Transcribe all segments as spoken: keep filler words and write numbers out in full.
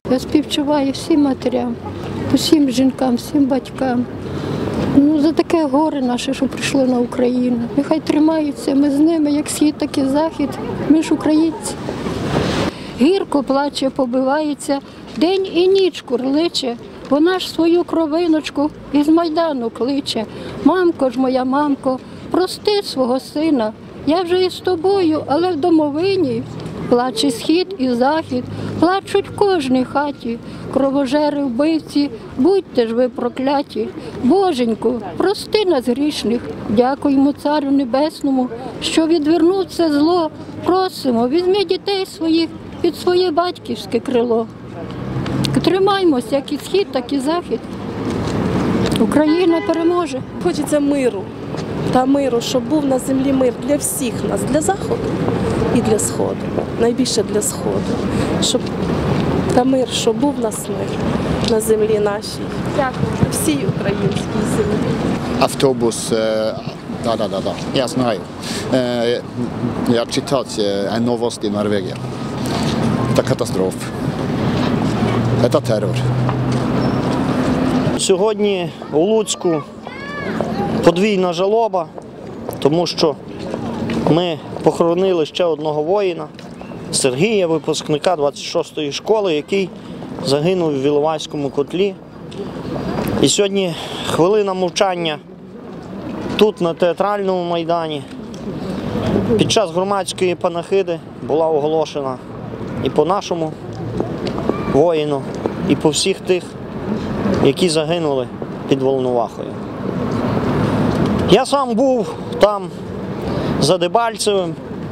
Я співчуваю всім матерям, усім жінкам, всім батькам. Ну, за таке горе наше, що прийшло на Україну. Нехай тримаються, ми з ними, як схід, так і захід. Ми ж українці. Гірко плаче, побивається, день і ніч курличе. Вона ж свою кровиночку із Майдану кличе. Мамко ж моя, мамко, прости свого сина. Я вже із тобою, але в домовині. Плаче схід і захід, плачуть в кожній хаті. Кровожери, вбивці, будьте ж ви прокляті. Боженьку, прости нас грішних, дякуємо Царю Небесному, що відвернув це зло. Просимо, візьми дітей своїх під своє батьківське крило. Тримаймося, як і схід, так і захід. Україна переможе. Хочеться миру та миру, щоб був на землі мир для всіх нас, для Заходу і для Сходу. Найбільше для Сходу. Щоб та мир, щоб був в нас мир на землі нашій. Дякую. Всій українській землі. Автобус, да, да, да, да, я знаю. Я читав en новость i Norvegia. Це катастрофа. Це терор. Сьогодні у Луцьку подвійна жалоба, тому що ми похоронили ще одного воїна, Сергія, випускника двадцять шостої школи, який загинув в Іловайському котлі. І сьогодні хвилина мовчання тут, на Театральному майдані. Під час громадської панахиди була оголошена і по нашому воїну, і по всіх тих, які загинули під Волновахою. Я сам був там за Дебальцевим,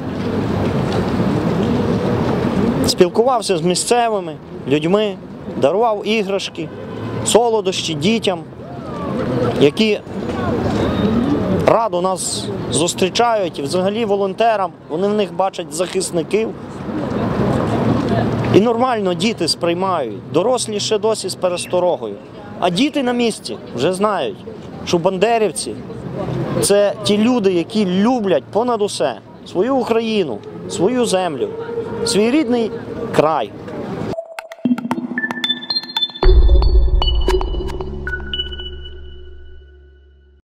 спілкувався з місцевими людьми, дарував іграшки, солодощі дітям, які радо нас зустрічають, і взагалі волонтерам, вони в них бачать захисників. І нормально діти сприймають, дорослі ще досі з пересторогою. А діти на місці вже знають, що бандерівці – це ті люди, які люблять понад усе свою Україну, свою землю, свій рідний край.